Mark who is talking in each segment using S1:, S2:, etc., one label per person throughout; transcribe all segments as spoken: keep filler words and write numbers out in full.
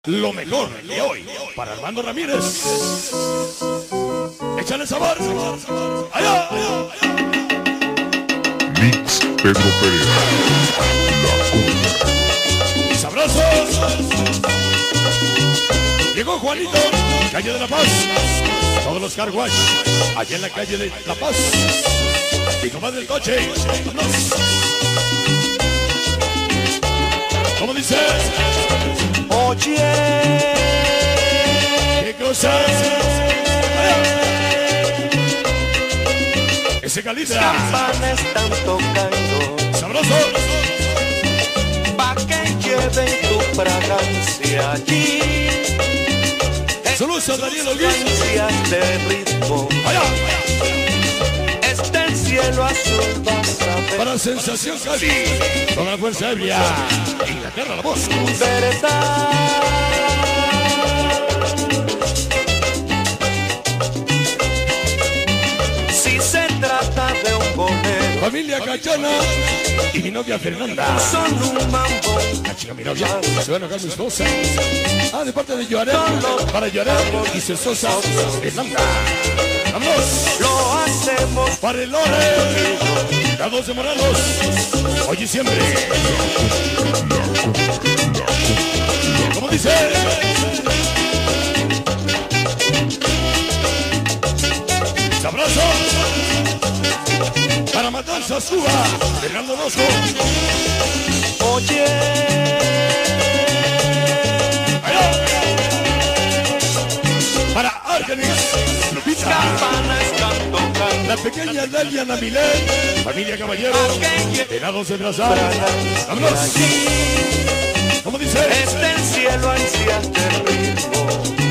S1: Lo mejor de hoy para Armando Ramírez. Échale sabor. Allá, allá, allá.
S2: Mix Pedro Perea. La cumbia.
S1: Y sabrosos. Llegó Juanito, calle de La Paz. Todos los car wash, allá en la calle de La Paz. Y comadre del coche. Vámonos. ¿Cómo dice?
S3: Oye,
S1: ¿qué cosa? Ese calibra.
S3: campanas están tocando,
S1: Sabroso.
S3: pa' que lleven tu fragancia allí.
S1: Saludos a Daniel Olguín.
S3: Fragancias de ritmo,
S1: Allá.
S3: este el cielo azul vas a ver.
S1: Para Sensación Cali, con la fuerza ebria. Inglaterra, la voz.
S3: Verdad, si se trata de un bolero,
S1: Familia Cachana y mi novia Fernanda.
S3: son un mambo.
S1: La chica mi novia, se va a enojar mi esposa. Ah, de parte de Llorel, para Llorel y su esposa Fernanda. ¡Vámonos!
S3: Lo hacemos
S1: Para el Lore, la dos de Morelos, hoy y siempre. ¿Cómo dice? ¡Sabroso! Para Matanzas, Cuba, Fernando Rosco.
S3: Oye,
S1: Allá. Para Argenis, Lupita.
S3: campanas están tocando,
S1: La pequeña Dalia Namilén, familia Caballero, Venados de Brazal. ¡Vámonos! ¿Cómo dice?
S3: este el cielo ansias de ritmo,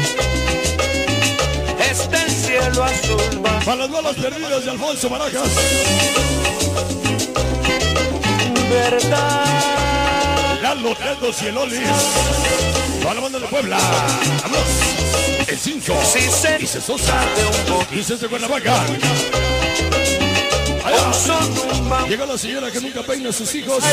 S3: este el cielo azul va.
S1: Para las balas perdidas de Alfonso Barajas.
S3: Verdad,
S1: Lalo, Tedos y el Olis. Para la banda de Puebla. ¡Vámonos! El Cinco.
S3: si se
S1: Dice Sosa.
S3: trata de un bolero,
S1: Dice de Cuernavaca. Allá.
S3: son un mambo.
S1: Llega la señora que nunca peina a sus hijos.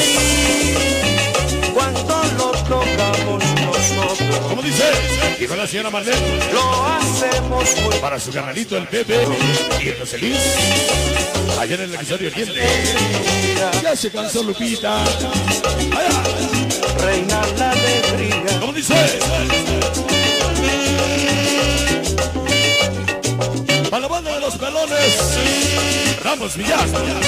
S3: Cuando lo tocamos nosotros,
S1: ¿Cómo dice? Dijo la señora Marlene.
S3: lo hacemos muy
S1: Para su carnalito el Pepe y el Joselín. Allá en el episodio Oriente. Ya se cansó Lupita. Allá.
S3: reina la alegría.
S1: ¿Cómo dice? Para la banda de los pelones, Ramos Villar.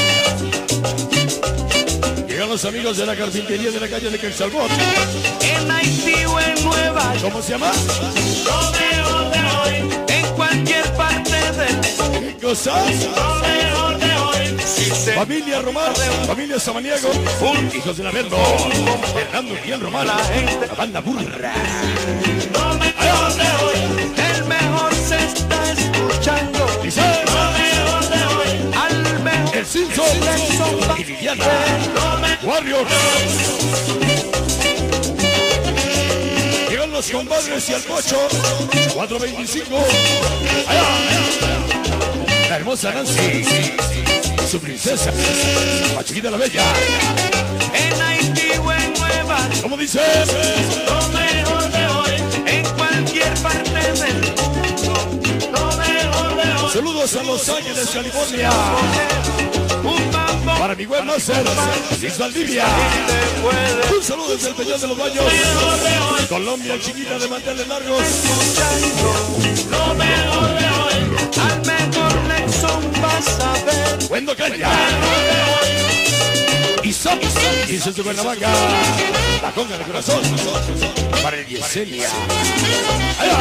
S1: Llegan los amigos de la carpintería de la calle de Quetzalcóatl.
S3: En Haití o en Nueva York,
S1: ¿Cómo se llama?
S3: lo mejor de hoy, en cualquier parte del
S1: ¿Qué cosa?
S3: lo mejor de hoy, si se
S1: Familia Román, familia Samaniego, hijos de la Verno, Fernando y el Román, la banda burra.
S3: lo mejor de hoy, el mejor se está escuchando,
S1: Dice
S3: lo mejor de hoy, al mejor
S1: el Simpson y Liliana, Warriors. Llegan los compadres y el Pocho, cuatro veinticinco. Allá, allá. La hermosa Nancy, su princesa, la chiquita la bella.
S3: en Haití o en Nueva York,
S1: ¿Cómo dice?
S3: lo mejor de hoy, en cualquier parte del mundo, lo mejor de hoy.
S1: Saludos a Los Ángeles, California.
S3: Un mambo
S1: Para mi buen máster, Luis Valdivia.
S3: te puede
S1: Un saludo desde el Peñón de los Baños. Colombia, chiquita de manteles largos.
S3: escuchando, lo mejor de hoy, al mejor Nexon vas a ver.
S1: Wendo Caña. Y Sam, dice su Cuernavaca. La conga de corazón. Para el Yesenia. Allá.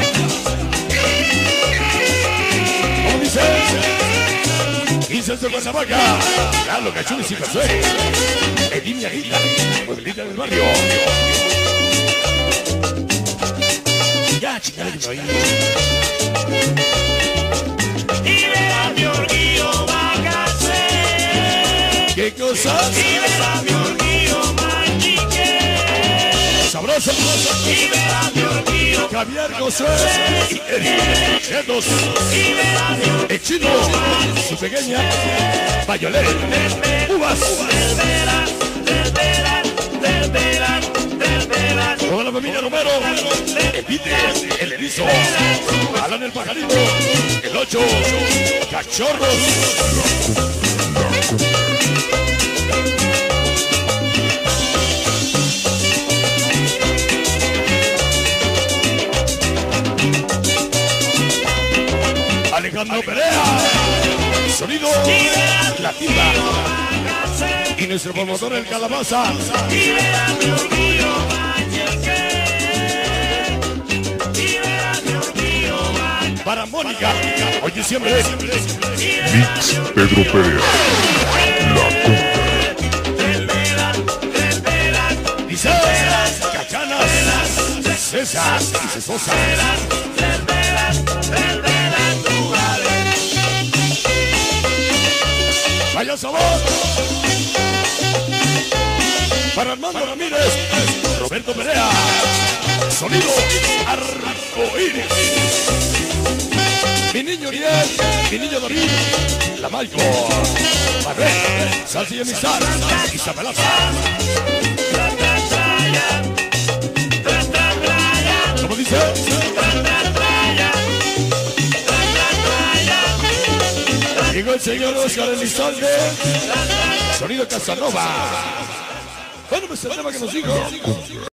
S1: ¿Cómo dice? Dice su Cuernavaca. Carlos Cachulis y Josué. Edimia Guita. Modelita del barrio. Ya, chingale que no hay.
S3: Y verá mi orgullo bagace,
S1: ¿Qué cosas?
S3: y verá mi orgullo machique,
S1: Sabroso.
S3: y verá mi orgullo,
S1: Javier José y Eric Chetos.
S3: y verá mi orgullo,
S1: El Chino, su pequeña Bayolet, Uvas.
S3: del verano, del verano, del verano, del verano.
S1: Toda la familia Romero, Evite, el Erizo, Alan el Pajarito, el Ocho, Cachorros. Alejandro Perea, sonido La Tiba, y nuestro promotor el Calabaza. Para Mónica, hoy diciembre.
S2: Mix Pedro Perea, La Conga.
S1: Dice Cachanas, César y Cesosa. Vaya sabor. Para Armando Ramírez, Roberto Perea, sonido Arcoíris. Mi niño Uriel, mi niño David, la Maico, Barret, Salsa y Amistad, Isabelaza. ¿Cómo dice? Llegó el señor Oscar Elizalde, sonido Casanova. Bueno, pues el tema que nos dijo.